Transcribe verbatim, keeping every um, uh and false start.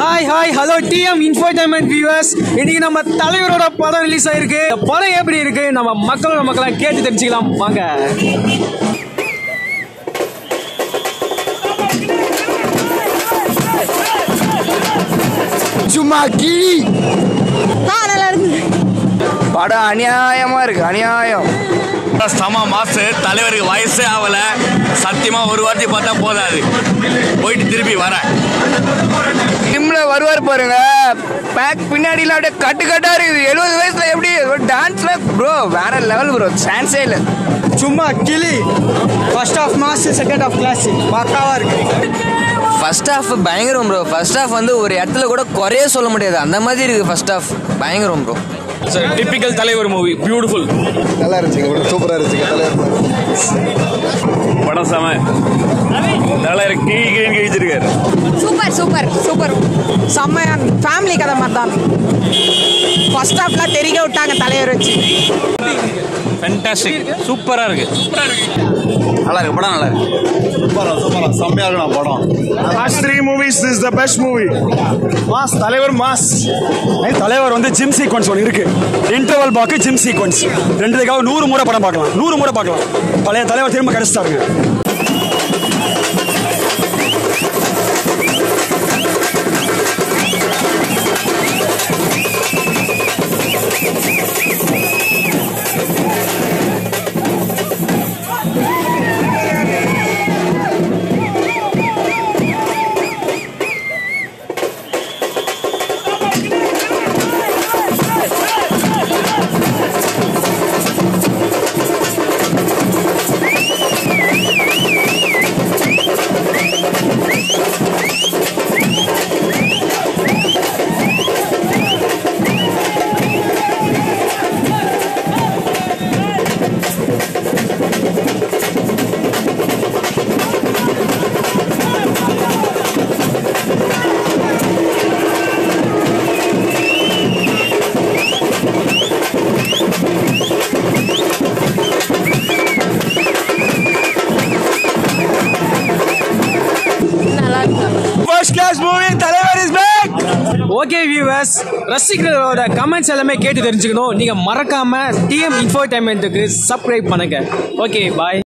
Hi hi hello TM infotainment viewers. இன்னைக்கு நம்ம தலைவரோட படம் ரிலீஸ் ஆயிருக்கு. படம் எப்படி இருக்கு நம்ம மக்களோட மக்களா கேட்டு தெரிஞ்சுக்கலாம் வாங்க. சும்மா கிளி நல்லா இருக்கு. படம் அநியாயமா இருக்கு, அநியாயம். சம மாசு தலைவருக்கு வயசே ஆகல. சத்தியமா ஒரு வாட்டி பார்த்தா போதாது, போயிட்டு திருப்பி வர ஜிம்ல வருவார் பாருங்க, பேக் பின்னாடிலாம் அப்படியே கட்டு கட்டா இருக்குது. எழுபது வயசுல எப்படி டான்ஸ்ல ப்ரோ வேற லெவல் ப்ரோ, சான்ஸே இல்லை. சும்மா கிளி. First half mass, second half class பக்காவா இருக்கு. ஃபர்ஸ்ட் ஹாஃப் பயங்கரம் ப்ரோ. ஃபர்ஸ்ட் ஹாஃப் வந்து ஒரு இடத்துல கூட குறைய சொல்ல முடியாது, அந்த மாதிரி இருக்கு. ஃபர்ஸ்ட் ஹாஃப் பயங்கரம் ப்ரோ. டிப்பிக்கல் தலைவர் மூவி, பியூட்டிஃபுல். நல்லா இருந்துச்சுங்க, சூப்பரா இருந்துச்சுங்க தலைவர் படம் செம. தலைவர் கீழ் கீழ் கழிச்சிருக்காரு. Super super super. செம்மையா ஃபேமிலி கதை மாதிரி தான். ஃபர்ஸ்ட் ஹாஃப்லாம் தெரிக்க விட்டாங்க தலைவர் வச்சு. ஃபேண்டாஸ்டிக், சூப்பரா இருக்கு. நல்லா இருக்கு படம், நல்லா இருக்கு. சூப்பரா சூப்பரா செம்மையா இருக்கு படம். Last three movies, this is the best movie. Mass தலைவர் மாஸ். தலைவர் வந்து ஜிம் சீக்வன்ஸ் ஒன்று இருக்கு. இன்டர்வல் பாக்கு ஜிம் சீக்வன்ஸ் ரெண்டுக்காக நூறு முறை படம் பார்க்கலாம், நூறு முறை பார்க்கலாம். பழைய தலைவர் திரும்ப கிடைச்சிட்டாருங்க. ஃபர்ஸ்ட் கிளாஸ் மூவி, தலைவர் இஸ் பேக். ஓகே வியூவர்ஸ், ரசிகர்களோட கமெண்ட்ஸ் எல்லாமே கேட்டு தெரிஞ்சுக்கணும். நீங்க மறக்காம டிஎம் இன்ஃபோடைன்மெண்ட்டுக்கு சப்ஸ்கிரைப் பண்ணுங்க. ஓகே பாய்.